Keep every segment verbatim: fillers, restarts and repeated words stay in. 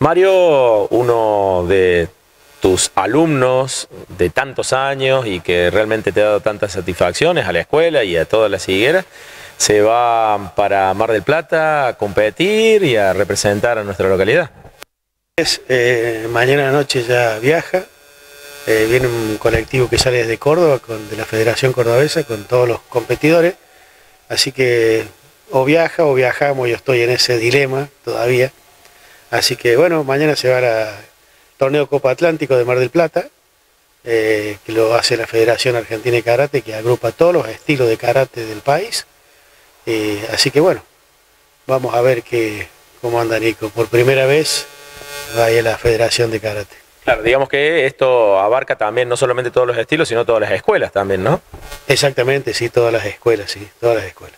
Mario, uno de tus alumnos de tantos años y que realmente te ha dado tantas satisfacciones a la escuela y a todas las higueras, se va para Mar del Plata a competir y a representar a nuestra localidad. Eh, mañana noche ya viaja, eh, viene un colectivo que sale desde Córdoba, con, de la Federación Cordobesa, con todos los competidores, así que o viaja o viajamos, yo estoy en ese dilema todavía, así que bueno, mañana se va al torneo Copa Atlántico de Mar del Plata, eh, que lo hace la Federación Argentina de Karate, que agrupa todos los estilos de karate del país, eh, así que bueno, vamos a ver que, cómo anda Nico, por primera vez vaya la Federación de Karate. Claro, digamos que esto abarca también no solamente todos los estilos, sino todas las escuelas también, ¿no? Exactamente, sí, todas las escuelas, sí, todas las escuelas.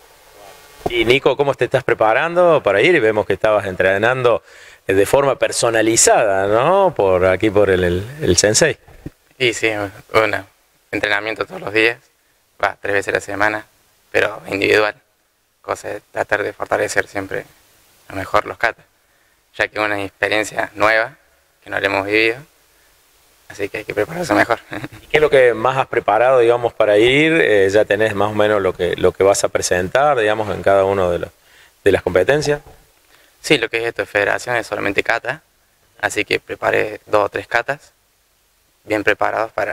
Y Nico, ¿cómo te estás preparando para ir? Y vemos que estabas entrenando de forma personalizada, ¿no? Por aquí, por el, el, el sensei. Y sí, bueno, entrenamiento todos los días, va, tres veces a la semana, pero individual. Cosa de tratar de fortalecer siempre lo mejor los katas, ya que es una experiencia nueva que no la hemos vivido, así que hay que prepararse mejor. ¿Y qué es lo que más has preparado, digamos, para ir? Eh, ya tenés más o menos lo que, lo que vas a presentar, digamos, en cada una de, de las competencias. Sí, lo que es esto de federación es solamente kata, así que preparé dos o tres katas, bien preparados para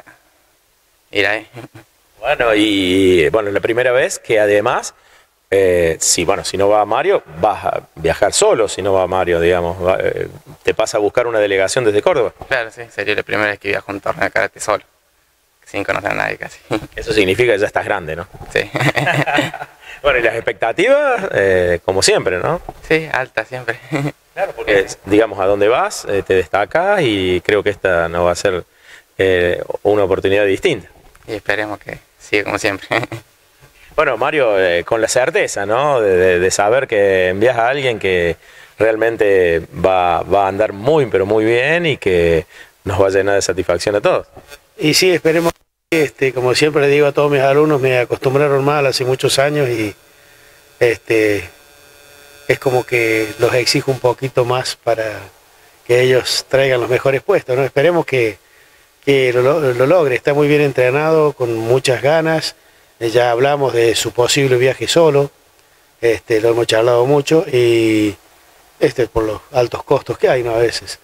ir ahí. Bueno, y bueno, la primera vez que además, eh, si, bueno, si no va Mario, vas a viajar solo, si no va Mario, digamos, va, eh, te pasa a buscar una delegación desde Córdoba. Claro, sí, sería la primera vez que viajo a un torneo de karate solo, sin conocer a nadie casi. Eso significa que ya estás grande, ¿no? Sí. Bueno, y las expectativas, eh, como siempre, ¿no? Sí, alta siempre. Claro, porque, digamos, a dónde vas, eh, te destacas y creo que esta no va a ser eh, una oportunidad distinta. Y esperemos que siga como siempre. Bueno, Mario, eh, con la certeza, ¿no? De, de, de saber que envías a alguien que realmente va, va a andar muy, pero muy bien y que nos va a llenar de satisfacción a todos. Y sí, esperemos que, este, como siempre le digo a todos mis alumnos, me acostumbraron mal hace muchos años y este, es como que los exijo un poquito más para que ellos traigan los mejores puestos, ¿no? Esperemos que, que lo, lo logre, está muy bien entrenado, con muchas ganas. Ya hablamos de su posible viaje solo, este, lo hemos charlado mucho y este por los altos costos que hay, ¿no? A veces.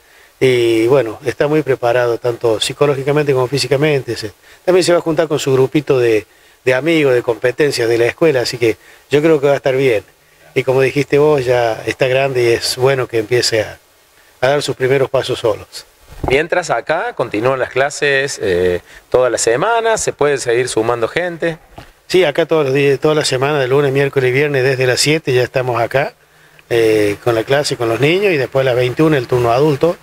Y bueno, está muy preparado tanto psicológicamente como físicamente. Se, también se va a juntar con su grupito de, de amigos, de competencias de la escuela, así que yo creo que va a estar bien. Y como dijiste vos, ya está grande y es bueno que empiece a, a dar sus primeros pasos solos. Mientras acá continúan las clases eh, todas las semanas, se puede seguir sumando gente. Sí, acá todos los días, toda la semana, de lunes, miércoles y viernes, desde las siete ya estamos acá eh, con la clase, con los niños, y después a las veintiuna el turno adulto,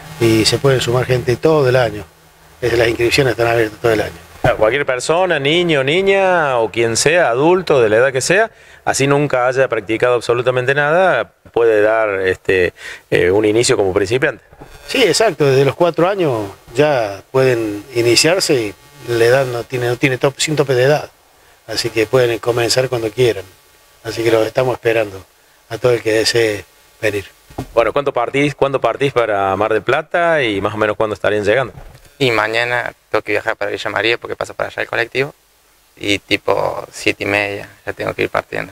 y se pueden sumar gente todo el año. Desde las inscripciones están abiertas todo el año. Cualquier persona, niño, niña o quien sea, adulto, de la edad que sea, así nunca haya practicado absolutamente nada, puede dar este, eh, un inicio como principiante. Sí, exacto, desde los cuatro años ya pueden iniciarse y la edad no tiene, no tiene top, sin tope de edad, así que pueden comenzar cuando quieran, así que los estamos esperando a todo el que desee venir. Bueno, ¿cuándo partís, ¿cuándo partís para Mar del Plata y más o menos cuándo estarían llegando? Y mañana tengo que viajar para Villa María porque pasa para allá el colectivo. Y tipo siete y media ya tengo que ir partiendo.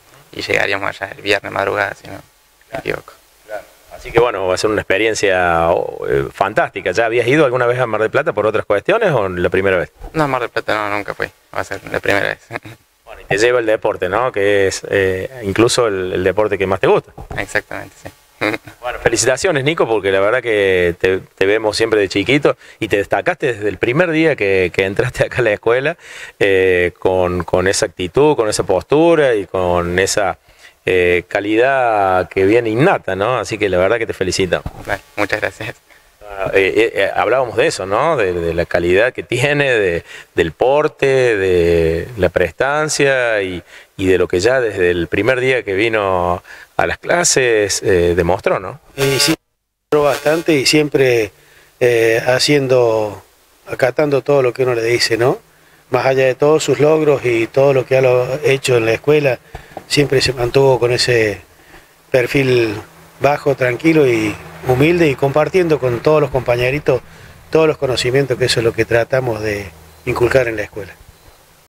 Y llegaríamos allá el viernes madrugada, si no me equivoco. Claro. Así que bueno, va a ser una experiencia eh, fantástica. ¿Ya habías ido alguna vez a Mar del Plata por otras cuestiones o la primera vez? No, Mar del Plata no, nunca fui. Va a ser la primera vez. Bueno, y te lleva el deporte, ¿no? Que es eh, incluso el, el deporte que más te gusta. Exactamente, sí. Bueno, felicitaciones, Nico, porque la verdad que te, te vemos siempre de chiquito y te destacaste desde el primer día que, que entraste acá a la escuela eh, con, con esa actitud, con esa postura y con esa eh, calidad que viene innata, ¿no? Así que la verdad que te felicito. Vale, muchas gracias. Uh, eh, eh, hablábamos de eso, ¿no? De, de la calidad que tiene, de, del porte, de la prestancia y, y de lo que ya desde el primer día que vino a las clases eh, demostró, ¿no? Y sí, demostró bastante y siempre eh, haciendo, acatando todo lo que uno le dice, ¿no? Más allá de todos sus logros y todo lo que ha hecho en la escuela, siempre se mantuvo con ese perfil bajo, tranquilo y humilde y compartiendo con todos los compañeritos todos los conocimientos, que eso es lo que tratamos de inculcar en la escuela.